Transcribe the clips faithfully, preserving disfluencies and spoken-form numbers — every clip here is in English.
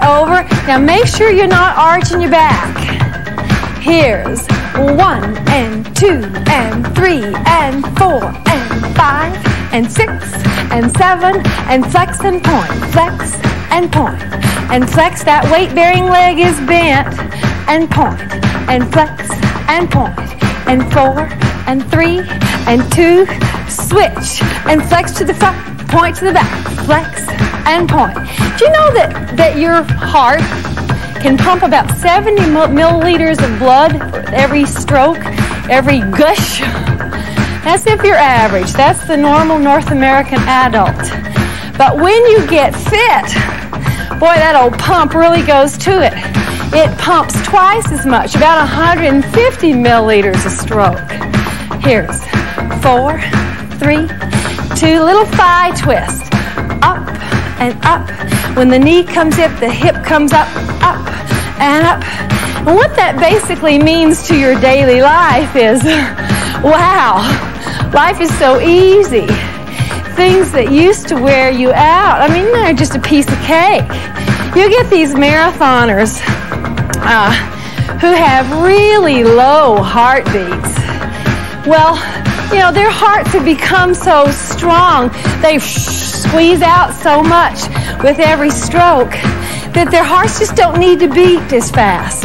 over. Now make sure you're not arching your back. Here's one and two and three and four and five and six and seven and flex and point, flex and point, and flex. That weight-bearing leg is bent and point, and flex and point, and four and three and two, switch and flex to the front, point to the back, flex and point. Do you know that, that your heart can pump about seventy milliliters of blood for every stroke, every gush? That's if you're average. That's the normal North American adult. But when you get fit, boy, that old pump really goes to it. It pumps twice as much, about one hundred fifty milliliters a stroke. Here's four, three, two, little thigh twist. Up and up. When the knee comes up, the hip comes up, up and up. And what that basically means to your daily life is, wow, life is so easy. Things that used to wear you out, I mean, they're just a piece of cake. You get these marathoners uh, who have really low heartbeats. Well, you know, their hearts have become so strong, they squeeze out so much with every stroke that their hearts just don't need to beat as fast.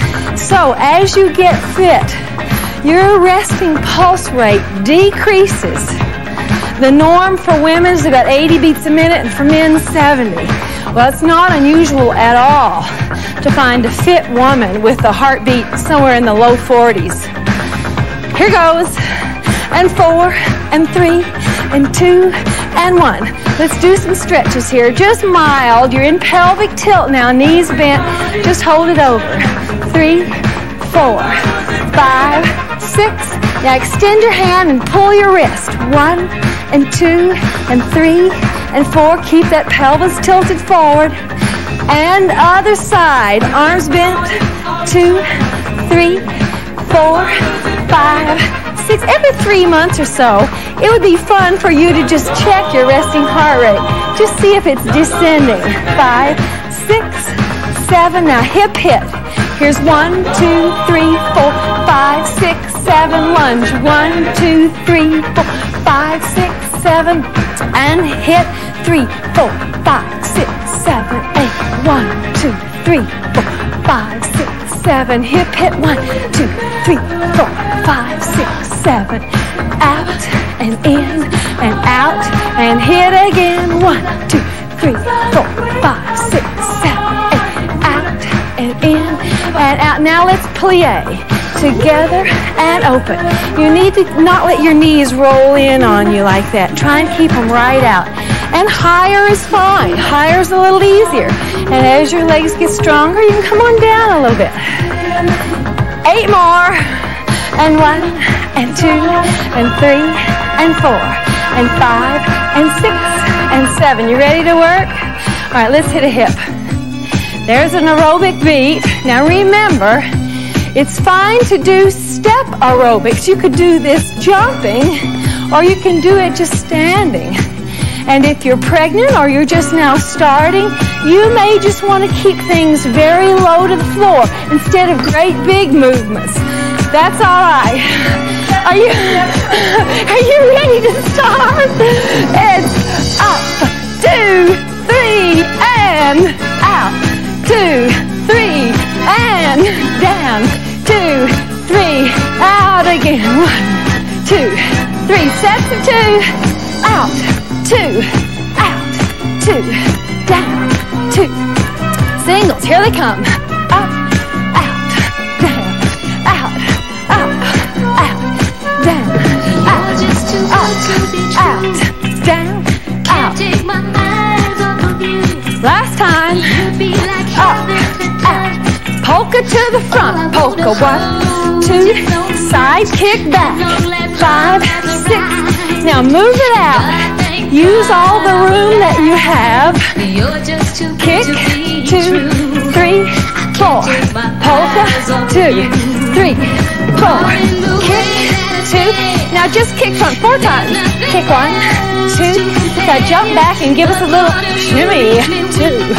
So as you get fit, your resting pulse rate decreases. The norm for women is about eighty beats a minute, and for men, seventy. Well, it's not unusual at all to find a fit woman with a heartbeat somewhere in the low forties. Here goes. And four, and three, and two, and one. Let's do some stretches here, just mild. You're in pelvic tilt now, knees bent. Just hold it over. Three, four, five, six. Now extend your hand and pull your wrist. One, and two, and three, and four. Keep that pelvis tilted forward. And other side, arms bent. Two, three, four, five, six. Every three months or so, it would be fun for you to just check your resting heart rate. Just see if it's descending. Five, six, seven. Now hip hit. Here's one, two, three, four, five, six, seven. Lunge. One, two, three, four, five, six, seven. And hit. Three, four, five, six, seven, eight. One, two, three, four, five, six, seven. Hip hit. One, two, three, four, five, six, seven. Out and in and out and hit again. One, two, three, four, five, six, seven, eight. Out and in and out. Now let's plie. Together and open. You need to not let your knees roll in on you like that. Try and keep them right out. And higher is fine. Higher is a little easier. And as your legs get stronger, you can come on down a little bit. Eight more. And one, and two, and three, and four, and five, and six, and seven. You ready to work? All right, let's hit a hip. There's an aerobic beat. Now remember, it's fine to do step aerobics. You could do this jumping, or you can do it just standing. And if you're pregnant or you're just now starting, you may just want to keep things very low to the floor instead of great big movements. That's all right. Are you, are you ready to start? It's up, two, three, and out. Two, three, and down. Two, three, out again. One, two, three. Sets of two. Out, two, out, two, down, two. Singles, here they come. Up, out, down, out, up, out, down, out, up, out, down, out. Last time. Up, out. Polka to the front. Polka, one, two, side kick back. Five, six. Now move it out. Use all the room that you have. Kick, two, three, four. Polka, two, three, four. Kick, two. Now just kick front four times. Kick one, two. Now jump back and give us a little shimmy. Two,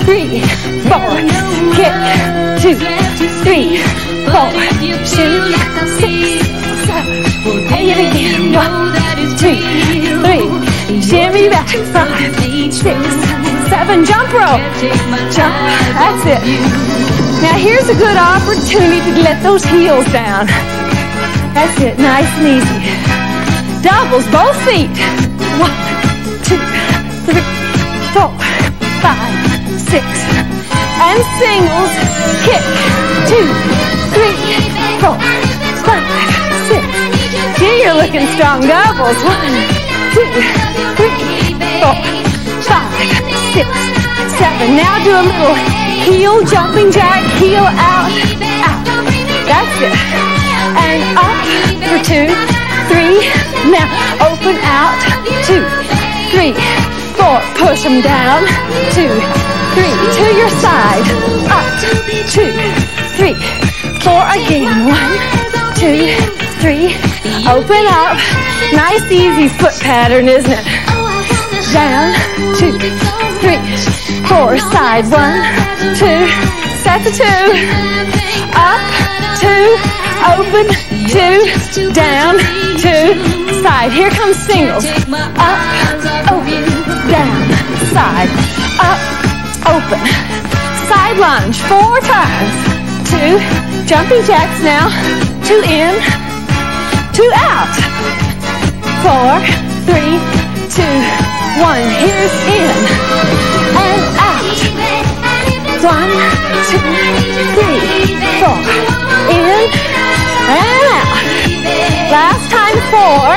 three, four, kick, two, three, four, two, six, seven, eight again, one, two, three, shimmy back, five, six, seven, jump rope, jump, that's it. Now here's a good opportunity to let those heels down. That's it, nice and easy. Doubles, both feet. One, two, three, four, five, six. And singles, kick. Two, three, four, five, six. Gee, you're looking strong. Doubles. One, two, three, four, five, six, seven. Now do a little heel jumping jack, heel out, out. That's it. And up for two, three. Now open out, two, three, four. Push them down, two, three. To your side, up, two, three, four. Again, one, two, three. Open up. Nice, easy foot pattern, isn't it? Down, two, three, four. Side, one, two. Set to two. Up, two. Open, two. Down, two. Side. Here comes singles. Up, open, down. Side. Up, open. Side lunge. Four times. Two. Jumping jacks now. Two in. Two out. Four, three, two, one. Here's in and out. One, two, three, four. In and out. Last time, four.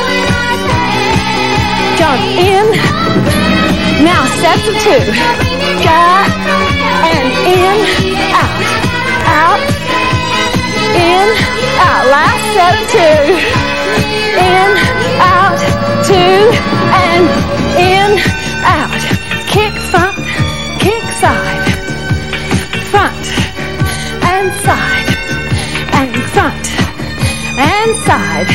Jump in. Now sets of two. Got and in, out, out, in, out. Last set of two. In, out, two, and in, out. Kick front, kick side, front, and side, and front, and side,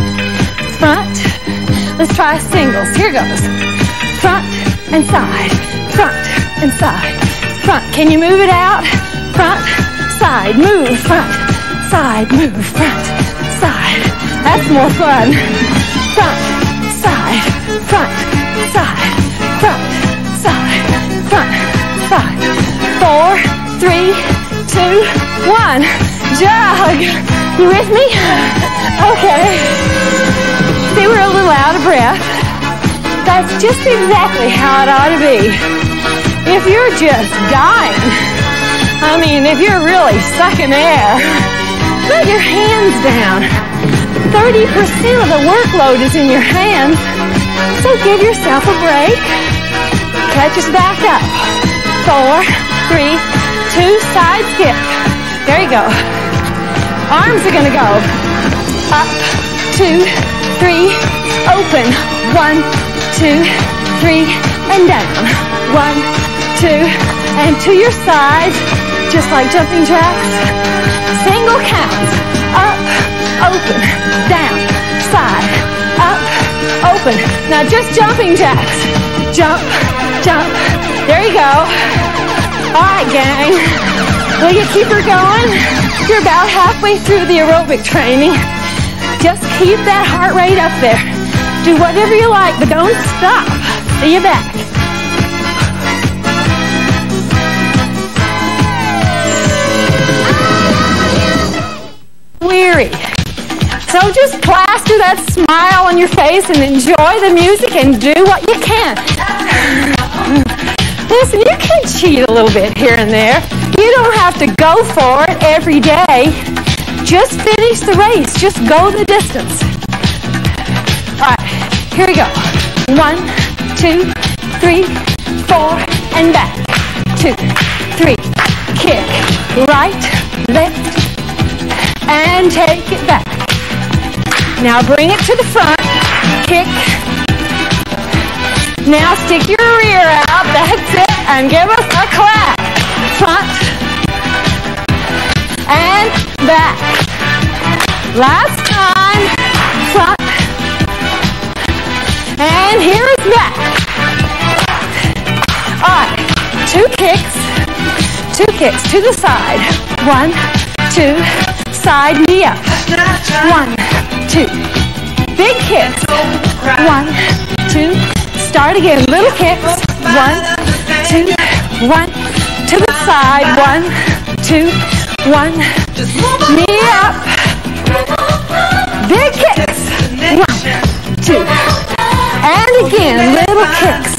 front. Let's try singles. Here goes. Front and side, front and side, front. Can you move it out? Front, side, move, front, side, move, front, side. That's more fun. Front, side, front, side, front, side, front, side. Four, three, two, one. Jog. You with me? Okay. See, we're a little out of breath. That's just exactly how it ought to be. If you're just dying, I mean, if you're really sucking air, put your hands down. thirty percent of the workload is in your hands, so give yourself a break. Catch us back up. Four, three, two, side skip. There you go. Arms are gonna go up, two, three, open. One, two, three, and down. One, two, and to your sides, just like jumping jacks. Single counts. Up, open, down, side, up, open. Now just jumping jacks. Jump, jump. There you go. All right, gang. Will you keep her going? You're about halfway through the aerobic training. Just keep that heart rate up there. Do whatever you like, but don't stop. See you back. Weary. So just plaster that smile on your face and enjoy the music and do what you can. Listen, you can cheat a little bit here and there. You don't have to go for it every day. Just finish the race. Just go the distance. All right, here we go. One, two, three, four, and back. Two, three, kick, right, left, and take it back. Now bring it to the front, kick. Now stick your rear out, that's it, and give us a clap. Front, and back. Last time, front, and here is back. All right, two kicks. two kicks to the side. One, two, side, knee up. One, two. Big kicks. One, two. Start again. Little kicks. One, two, one. To the side. One, two, one. Knee up. Big kicks. One, two. And again, little kicks.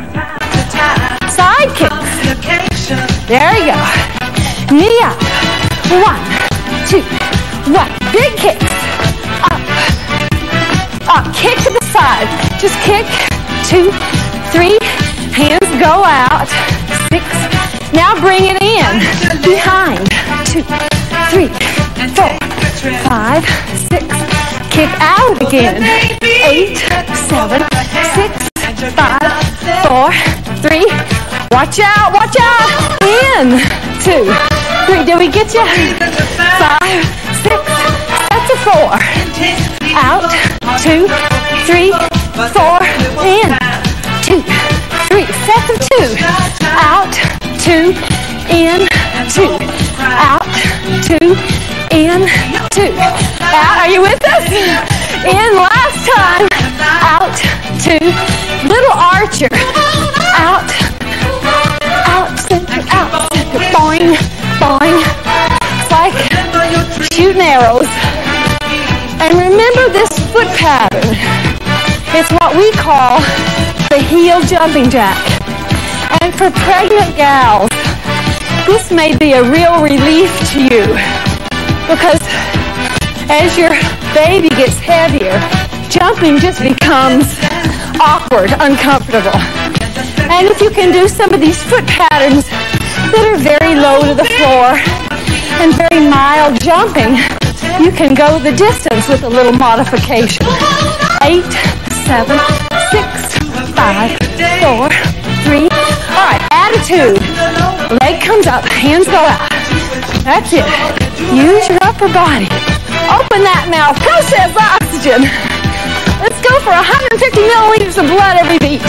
Side kicks. There you go. Knee up. One, two, one. Big kicks. Up. Up. Kick to the side. Just kick. Two, three. Hands go out. Six. Now bring it in. Behind. Two, three, four, five, six. Kick out again. Eight, seven, six, five, four, three. Watch out, watch out. In. Two, three. Did we get you? Five, six, that's a four. Out. Two, three, four. In. Two, three. Sets of two. Out. Two. In. Two. Out. Two. In. Two. Out. Are you with us? In. Last time. Out. Two. Little archer. Out. Out. Center. Out. Center. Boing. Boing. It's like shooting arrows. And remember this foot pattern. It's what we call the heel jumping jack. And for pregnant gals, this may be a real relief to you, because as your baby gets heavier, jumping just becomes awkward, uncomfortable. And if you can do some of these foot patterns that are very low to the floor and very mild jumping, you can go the distance with a little modification. Eight, seven, six, five, four, three. All right, attitude. Leg comes up, hands go out. That's it. Use your upper body. Open that mouth. Process oxygen. Let's go for one hundred fifty milliliters of blood every beat.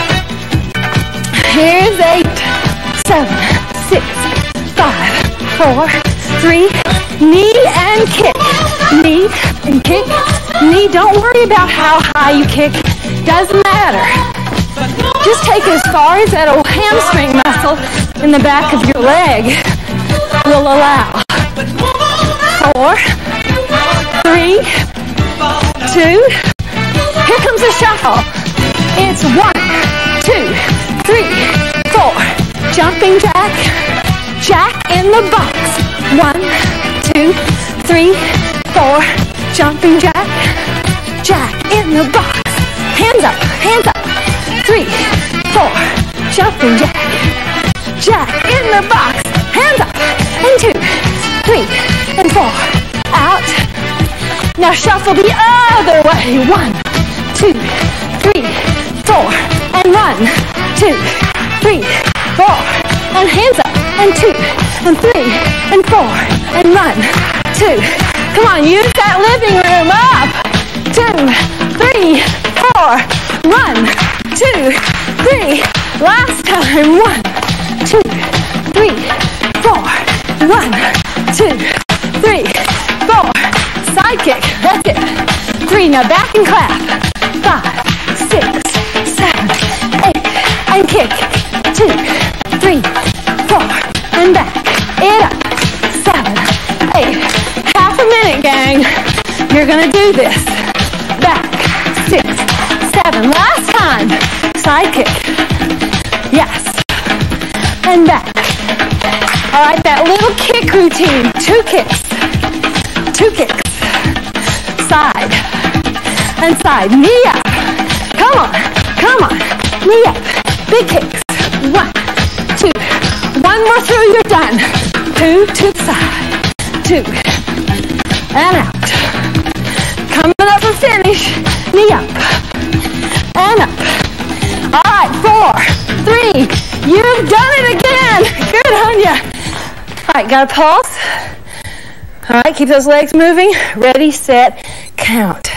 Here's eight, seven, six, five, four, three. Knee and kick. Knee and kick. Knee. Don't worry about how high you kick. Doesn't matter. Just take as far as that old hamstring muscle in the back of your leg will allow. Four, three, two. Here comes the shuffle. It's one, two, three, four. Jumping jack. Jack in the box. One, two, three, four. Jumping jack. Jack in the box. Hands up, hands up. Three, four. Jumping jack. Jack in the box. Hands up. And two, three, and four. Out. Now shuffle the other way. One, two, three, four. And one, two, three, four. And hands up. And two, and three, and four. And one, two. Come on, use that living room. Up. Two, three, four. One, two, three. Last time. One, two, three, four. One, two, three, four. Side kick. That's it. Three. Now back and clap. Five, six, seven, eight. And kick. Two, three, four. And back. It up. Seven, eight. Half a minute, gang. You're going to do this. Back. Six, seven. Last time. Side kick. Yes. And back. All right, that little kick routine. Two kicks. Two kicks. Side. And side. Knee up. Come on. Come on. Knee up. Big kicks. One, two. One more through, you're done. Two to the side. Two. And out. Coming up for finish. Knee up. And up. All right, four, three. You've done it again. Good on ya. All right, got a pulse? All right, keep those legs moving. Ready, set, count.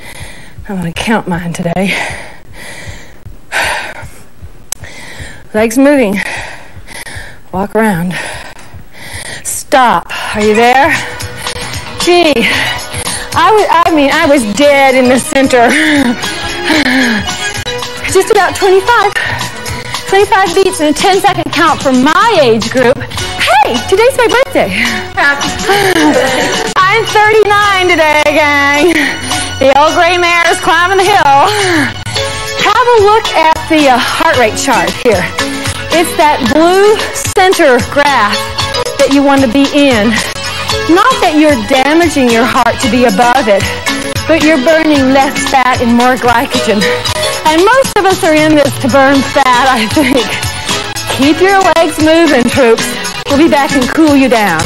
I'm going to count mine today. Legs moving. Walk around. Stop. Are you there? Gee, I was, I mean, I was dead in the center. Just about twenty-five. twenty-five beats in a ten second count for my age group. Hey, today's my birthday. I'm thirty-nine today, gang. The old gray mare is climbing the hill. Have a look at the uh, heart rate chart here. It's that blue center graph that you want to be in. Not that you're damaging your heart to be above it, but you're burning less fat and more glycogen. And most of us are in this to burn fat, I think. Keep your legs moving, troops. We'll be back and cool you down.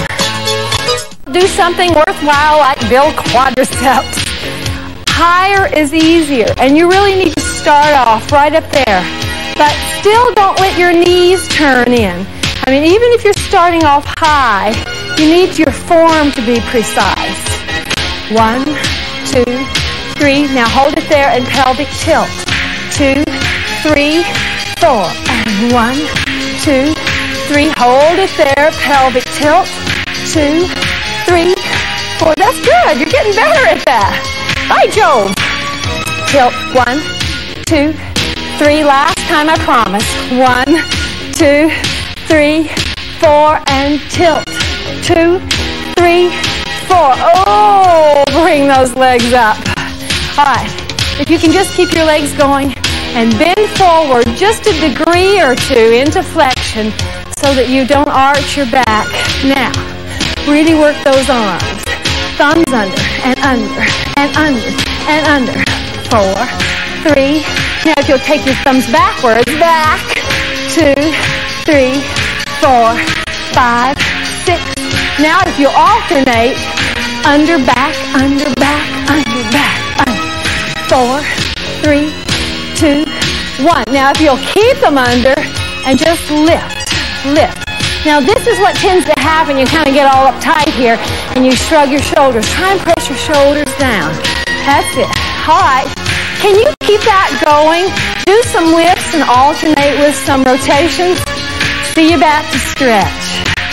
Do something worthwhile like build quadriceps. Higher is easier, and you really need to start off right up there. But still don't let your knees turn in. I mean, even if you're starting off high, you need your form to be precise. One, two, three. Now hold it there and pelvic tilt. Two, three, four. And one, two, three. Hold it there, pelvic tilt. Two, three, four. That's good. You're getting better at that. By Jove. Tilt. One, two, three. Last time, I promise. One, two, three, four, and tilt. Two, three, four. Oh, bring those legs up. All right. If you can just keep your legs going and bend forward just a degree or two into flexion so that you don't arch your back. Now, really work those arms. Thumbs under and under and under and under. Four, three. Now, if you'll take your thumbs backwards, back. Two, three, four, five, six. Now, if you alternate, under, back, under, back, under, back, under. Four, three, two, one. Now, if you'll keep them under and just lift, lift. Now, this is what tends to happen. You kind of get all uptight here and you shrug your shoulders. Try and press your shoulders down. That's it. All right. Can you keep that going? Do some lifts and alternate with some rotations. See you back to stretch.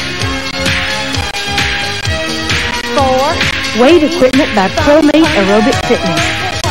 Four. Weight equipment by ProMate Aerobic Fitness.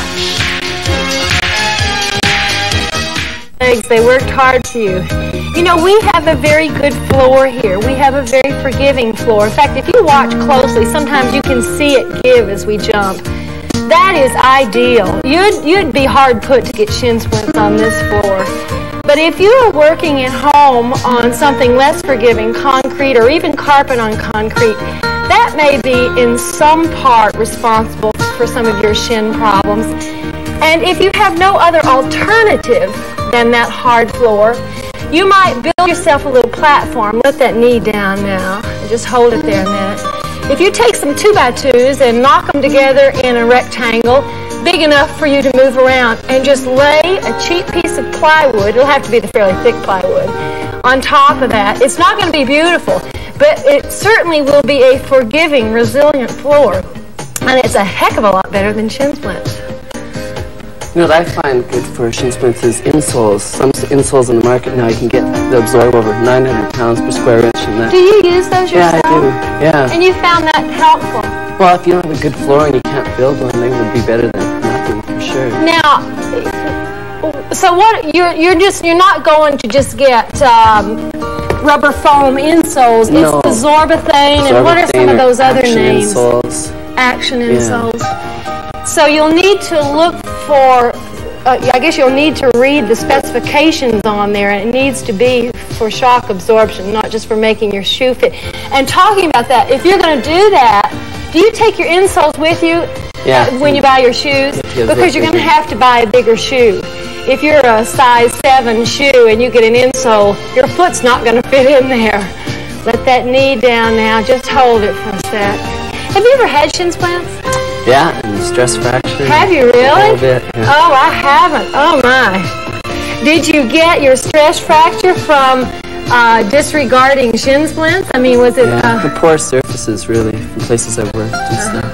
They worked hard for you. You know, we have a very good floor here. We have a very forgiving floor. In fact, if you watch closely, sometimes you can see it give as we jump. That is ideal. You'd, you'd be hard put to get shin splints on this floor. But if you are working at home on something less forgiving, concrete or even carpet on concrete, that may be in some part responsible for some of your shin problems. And if you have no other alternative than that hard floor, you might build yourself a little platform. Let that knee down now. And just hold it there a minute. If you take some two by twos and knock them together in a rectangle big enough for you to move around and just lay a cheap piece of plywood, it'll have to be the fairly thick plywood, on top of that, it's not going to be beautiful, but it certainly will be a forgiving, resilient floor. And it's a heck of a lot better than shin splints. You know what I find good for shin splints is insoles. Some insoles in the market now you can get that absorb over nine hundred pounds per square inch. And that. Do you use those yourself? Yeah, I do. Yeah. And you found that helpful? Well, if you don't have a good floor and you can't build one, they would be better than nothing for sure. Now, so what? You're you're just you're not going to just get um, rubber foam insoles. No. It's the Zorbathane, and what are some of those other action names? Insoles. Action insoles. Yeah. So you'll need to look for, uh, I guess you'll need to read the specifications on there, and it needs to be for shock absorption, not just for making your shoe fit. And talking about that, if you're going to do that, do you take your insoles with you yeah. uh, when you buy your shoes? Because you're going to have to buy a bigger shoe. If you're a size seven shoe and you get an insole, your foot's not going to fit in there. Let that knee down now. Just hold it for a sec. Have you ever had shin splints? Yeah, and stress fracture. Have you really? A little bit, yeah. Oh, I haven't. Oh, my. Did you get your stress fracture from uh, disregarding shin splints? I mean, was it... Yeah, uh, the poor surfaces, really, from places I worked and stuff.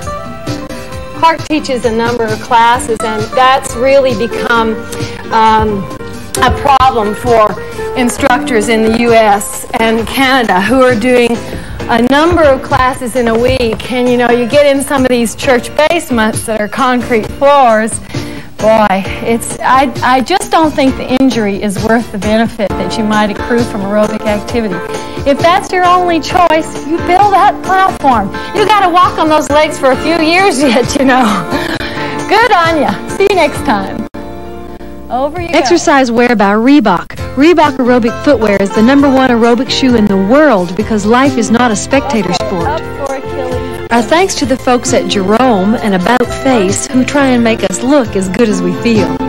Clark teaches a number of classes, and that's really become um, a problem for instructors in the U S and Canada who are doing a number of classes in a week, and you know, you get in some of these church basements that are concrete floors. Boy, it's I, I just don't think the injury is worth the benefit that you might accrue from aerobic activity. If that's your only choice, you build that platform. You got to walk on those legs for a few years yet, you know. Good on ya. See you next time. Over you Exercise go. wear by Reebok. Reebok aerobic footwear is the number one aerobic shoe in the world because life is not a spectator sport. Up for Achilles. Our thanks to the folks at Jerome and About Face who try and make us look as good as we feel.